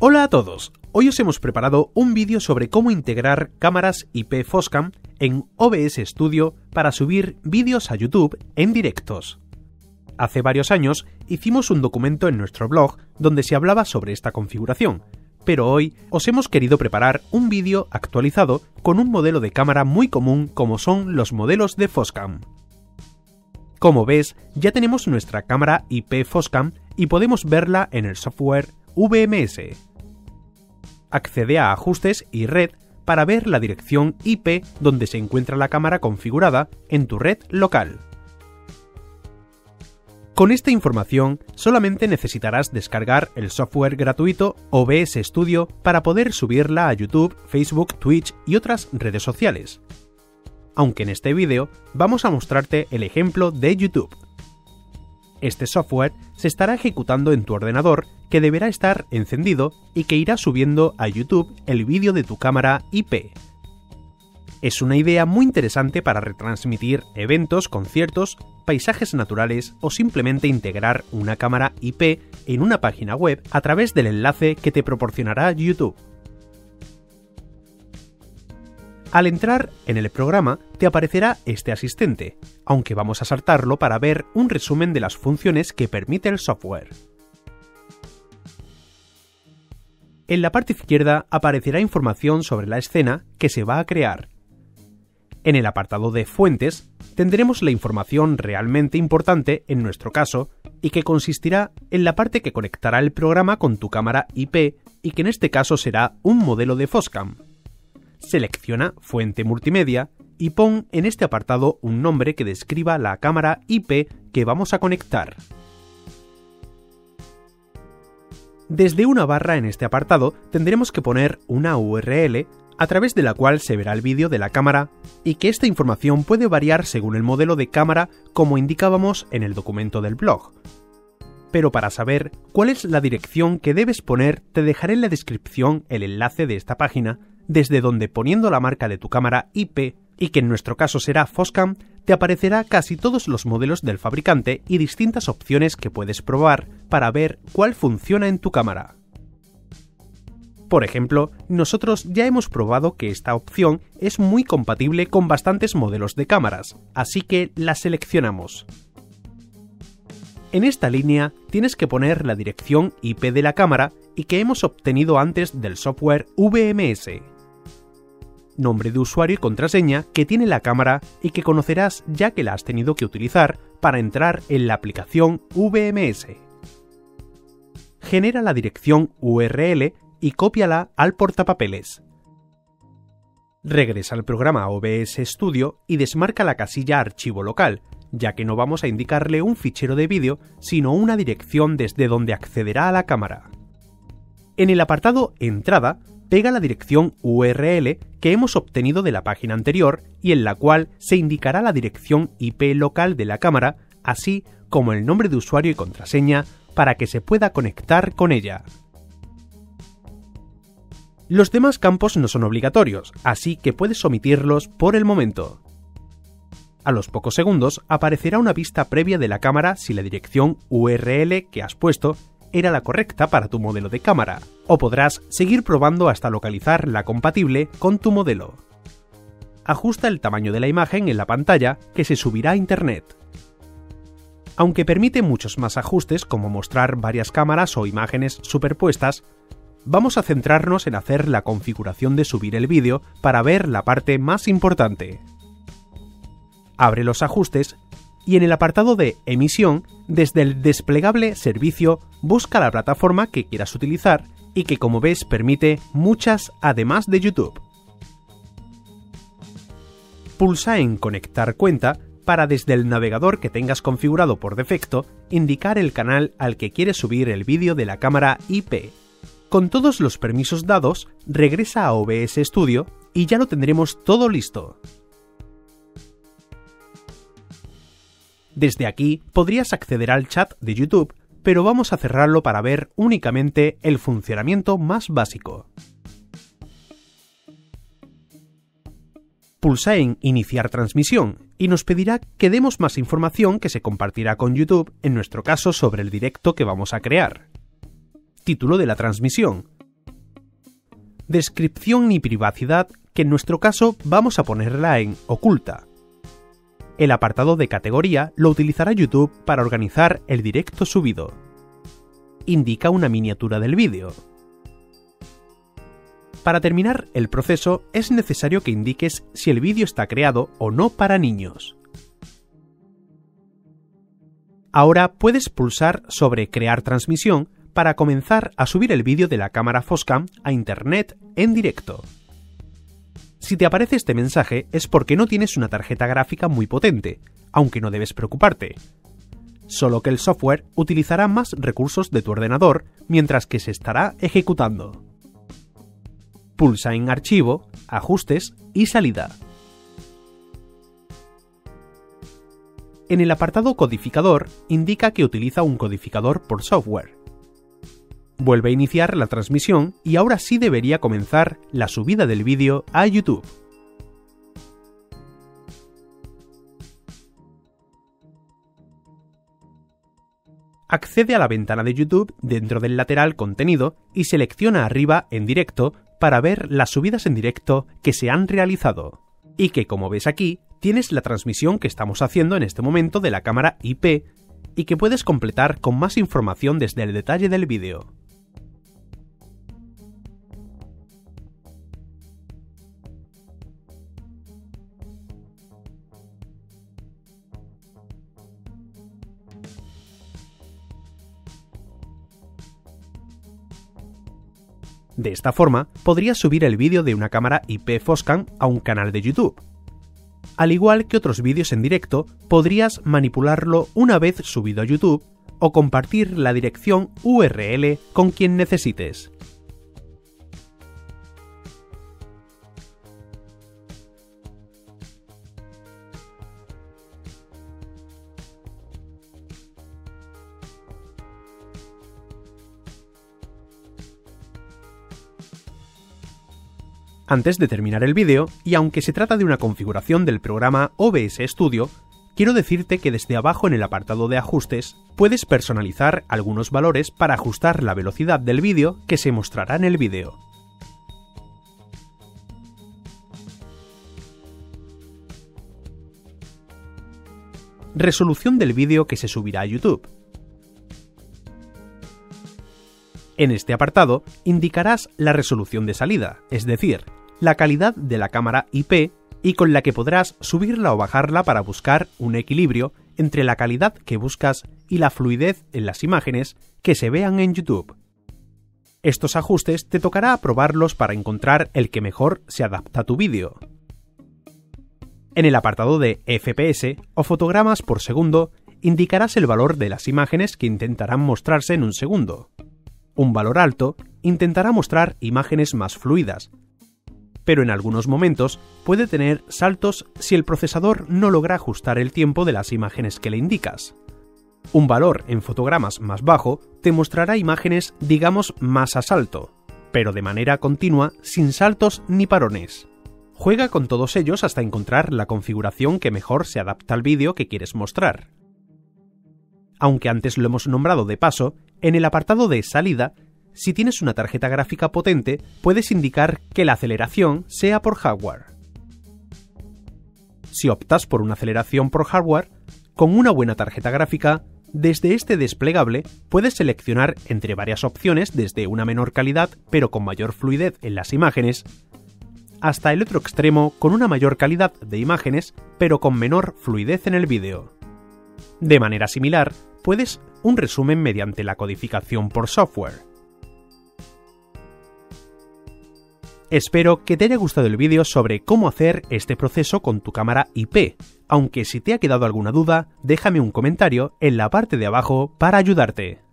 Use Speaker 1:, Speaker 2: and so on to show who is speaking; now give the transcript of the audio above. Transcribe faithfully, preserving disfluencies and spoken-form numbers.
Speaker 1: Hola a todos, hoy os hemos preparado un vídeo sobre cómo integrar cámaras I P Foscam en O B S Studio para subir vídeos a YouTube en directos. Hace varios años hicimos un documento en nuestro blog donde se hablaba sobre esta configuración, pero hoy os hemos querido preparar un vídeo actualizado con un modelo de cámara muy común como son los modelos de Foscam. Como ves, ya tenemos nuestra cámara I P Foscam y podemos verla en el software V M S. Accede a Ajustes y Red para ver la dirección I P donde se encuentra la cámara configurada en tu red local. Con esta información solamente necesitarás descargar el software gratuito O B S Studio para poder subirla a YouTube, Facebook, Twitch y otras redes sociales. Aunque en este vídeo vamos a mostrarte el ejemplo de YouTube. Este software se estará ejecutando en tu ordenador, que deberá estar encendido y que irá subiendo a YouTube el vídeo de tu cámara I P. Es una idea muy interesante para retransmitir eventos, conciertos, paisajes naturales o simplemente integrar una cámara I P en una página web a través del enlace que te proporcionará YouTube. Al entrar en el programa te aparecerá este asistente, aunque vamos a saltarlo para ver un resumen de las funciones que permite el software. En la parte izquierda aparecerá información sobre la escena que se va a crear. En el apartado de Fuentes tendremos la información realmente importante en nuestro caso y que consistirá en la parte que conectará el programa con tu cámara I P y que en este caso será un modelo de Foscam. Selecciona Fuente Multimedia y pon en este apartado un nombre que describa la cámara I P que vamos a conectar. Desde una barra en este apartado tendremos que poner una U R L a través de la cual se verá el vídeo de la cámara y que esta información puede variar según el modelo de cámara como indicábamos en el documento del blog. Pero para saber cuál es la dirección que debes poner te dejaré en la descripción el enlace de esta página desde donde poniendo la marca de tu cámara I P, y que en nuestro caso será Foscam, te aparecerá casi todos los modelos del fabricante y distintas opciones que puedes probar para ver cuál funciona en tu cámara. Por ejemplo, nosotros ya hemos probado que esta opción es muy compatible con bastantes modelos de cámaras, así que la seleccionamos. En esta línea tienes que poner la dirección I P de la cámara y que hemos obtenido antes del software V M S. Nombre de usuario y contraseña que tiene la cámara y que conocerás ya que la has tenido que utilizar para entrar en la aplicación V M S. Genera la dirección U R L y cópiala al portapapeles. Regresa al programa O B S Studio y desmarca la casilla Archivo local, ya que no vamos a indicarle un fichero de vídeo, sino una dirección desde donde accederá a la cámara. En el apartado Entrada, pega la dirección U R L que hemos obtenido de la página anterior y en la cual se indicará la dirección I P local de la cámara, así como el nombre de usuario y contraseña para que se pueda conectar con ella. Los demás campos no son obligatorios, así que puedes omitirlos por el momento. A los pocos segundos aparecerá una vista previa de la cámara si la dirección U R L que has puesto era la correcta para tu modelo de cámara, o podrás seguir probando hasta localizar la compatible con tu modelo. Ajusta el tamaño de la imagen en la pantalla que se subirá a internet. Aunque permite muchos más ajustes como mostrar varias cámaras o imágenes superpuestas, vamos a centrarnos en hacer la configuración de subir el vídeo para ver la parte más importante. Abre los ajustes y en el apartado de Emisión, desde el desplegable Servicio, busca la plataforma que quieras utilizar y que como ves permite muchas además de YouTube. Pulsa en Conectar cuenta para desde el navegador que tengas configurado por defecto indicar el canal al que quieres subir el vídeo de la cámara I P. Con todos los permisos dados, regresa a O B S Studio y ya lo tendremos todo listo. Desde aquí podrías acceder al chat de YouTube, pero vamos a cerrarlo para ver únicamente el funcionamiento más básico. Pulsa en Iniciar transmisión y nos pedirá que demos más información que se compartirá con YouTube, en nuestro caso sobre el directo que vamos a crear. Título de la transmisión: descripción ni privacidad, que en nuestro caso vamos a ponerla en oculta. El apartado de categoría lo utilizará YouTube para organizar el directo subido. Indica una miniatura del vídeo. Para terminar el proceso es necesario que indiques si el vídeo está creado o no para niños. Ahora puedes pulsar sobre Crear transmisión para comenzar a subir el vídeo de la cámara Foscam a Internet en directo. Si te aparece este mensaje es porque no tienes una tarjeta gráfica muy potente, aunque no debes preocuparte. Solo que el software utilizará más recursos de tu ordenador mientras que se estará ejecutando. Pulsa en Archivo, Ajustes y Salida. En el apartado Codificador indica que utiliza un codificador por software. Vuelve a iniciar la transmisión y ahora sí debería comenzar la subida del vídeo a YouTube. Accede a la ventana de YouTube dentro del lateral Contenido y selecciona arriba En directo para ver las subidas en directo que se han realizado. Y que, como ves aquí, tienes la transmisión que estamos haciendo en este momento de la cámara I P y que puedes completar con más información desde el detalle del vídeo. De esta forma, podrías subir el vídeo de una cámara I P Foscam a un canal de YouTube. Al igual que otros vídeos en directo, podrías manipularlo una vez subido a YouTube o compartir la dirección U R L con quien necesites. Antes de terminar el vídeo, y aunque se trata de una configuración del programa O B S Studio, quiero decirte que desde abajo en el apartado de ajustes puedes personalizar algunos valores para ajustar la velocidad del vídeo que se mostrará en el vídeo. Resolución del vídeo que se subirá a YouTube. En este apartado indicarás la resolución de salida, es decir, la calidad de la cámara I P y con la que podrás subirla o bajarla para buscar un equilibrio entre la calidad que buscas y la fluidez en las imágenes que se vean en YouTube. Estos ajustes te tocará aprobarlos para encontrar el que mejor se adapta a tu vídeo. En el apartado de F P S o fotogramas por segundo indicarás el valor de las imágenes que intentarán mostrarse en un segundo. Un valor alto intentará mostrar imágenes más fluidas, pero en algunos momentos puede tener saltos si el procesador no logra ajustar el tiempo de las imágenes que le indicas. Un valor en fotogramas más bajo te mostrará imágenes, digamos, más a salto, pero de manera continua, sin saltos ni parones. Juega con todos ellos hasta encontrar la configuración que mejor se adapta al vídeo que quieres mostrar. Aunque antes lo hemos nombrado de paso, en el apartado de salida, si tienes una tarjeta gráfica potente, puedes indicar que la aceleración sea por hardware. Si optas por una aceleración por hardware, con una buena tarjeta gráfica, desde este desplegable puedes seleccionar entre varias opciones desde una menor calidad pero con mayor fluidez en las imágenes, hasta el otro extremo con una mayor calidad de imágenes pero con menor fluidez en el vídeo. De manera similar, puedes un resumen mediante la codificación por software. Espero que te haya gustado el vídeo sobre cómo hacer este proceso con tu cámara I P, aunque si te ha quedado alguna duda, déjame un comentario en la parte de abajo para ayudarte.